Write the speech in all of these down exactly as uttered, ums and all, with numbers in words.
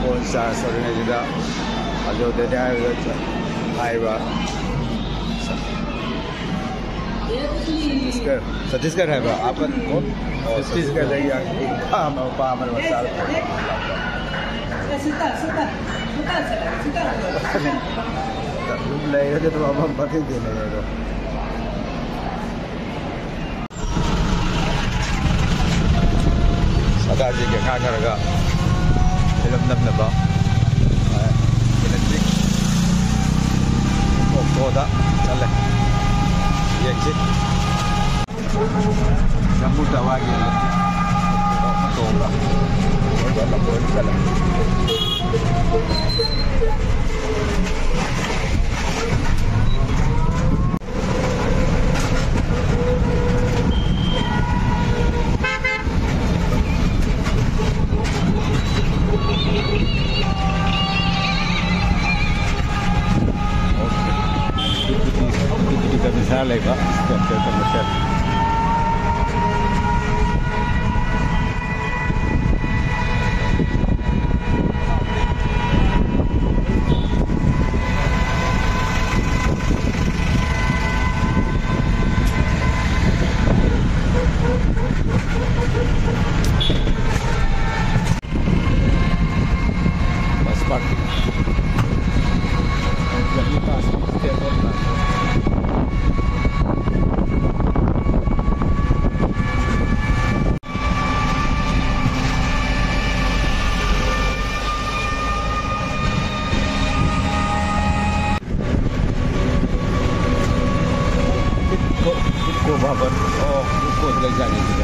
phone sa sorry juga. Kalau dia ada Aiwa. Chhattisgarh छत्तीसगढ़ है बा आप कौन छत्तीसगढ़ है या हाँ मैं पा हमारे बच्चा सीता सीता सीता सीता रूम ले रहे तो अब हम बता देने हैं सदा जी के कहाँ करेगा फिल्म नब नबा इलेक्ट्रिक ओ कोदा चले ये चीज जम्मू दवा के तो और वाला बोल चला bisa lebar setiap kereta mesin. Bus parking. Jadi pas setiap orang. Babat, oh, ikut gajahnya juga.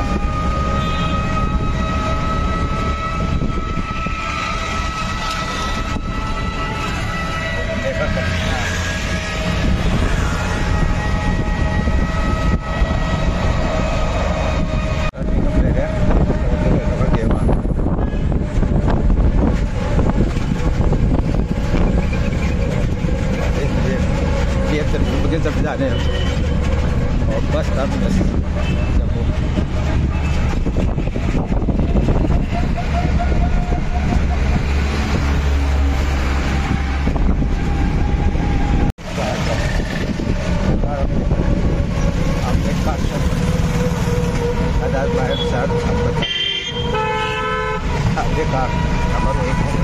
Dia terbuka sampai sana. Oh, bus terminus Jammu. Ada bayar saat sampai. Ada kar, kamar एक है.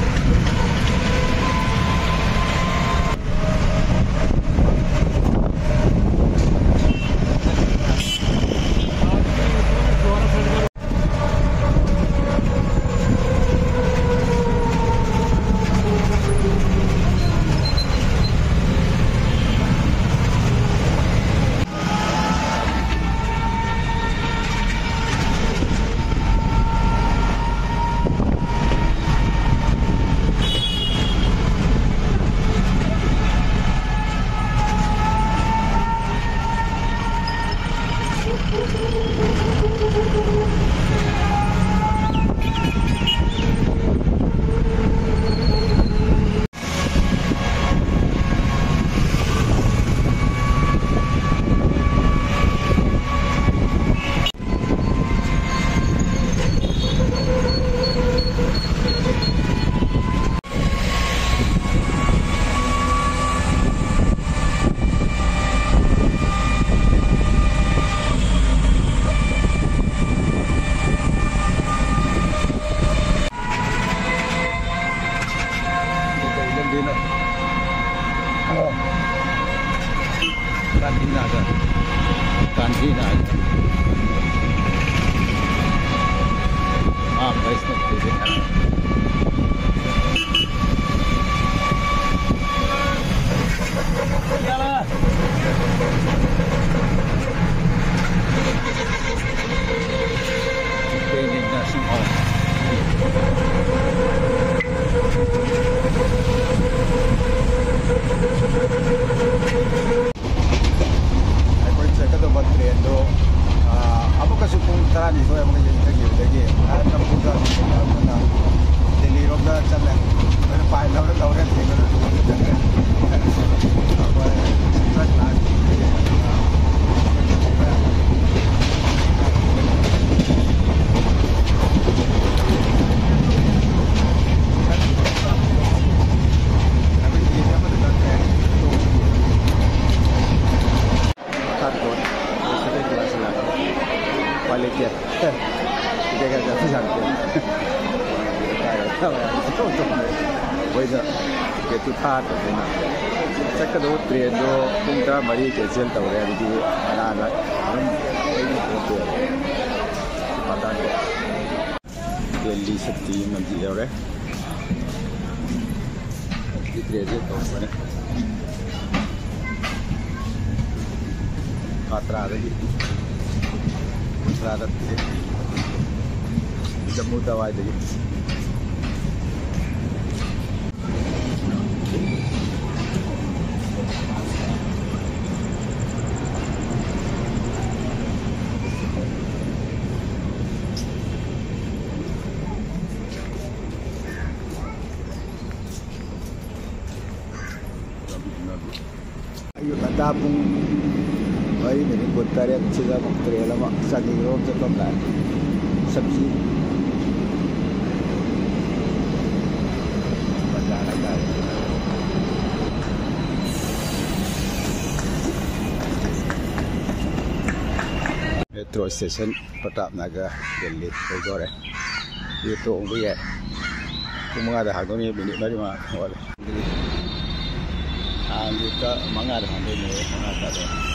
Kantina ada, kantina ada. Ah, baik sekali. Jalan. Ini nasi hot. Batendo, ah, apa kasih pun tadi tu yang menjadi lagi lagi, ada pun kan mana वैसा के तु था तौना चक्कदो ट्रेन दो पुंग तरा मरी कैंसिल तौरे अदि अनाना अदुम अइना पोते पता दिल्ली सिटी मंजी यौरे दि ट्रेन जे तौबने पात्रा दगी पात्रा दति जम्मू तवाई दगी Ayuh kata pun bayi ni buat karya kecil lah, karya lama sakit rom sebab lah sabji. Baca lagi. Metro station Pratap Nagar Delhi Bogor. Itu orang dia. Cuma ada harga ni bini bari mah. Angka mangar hamil ni, mangar tak ada.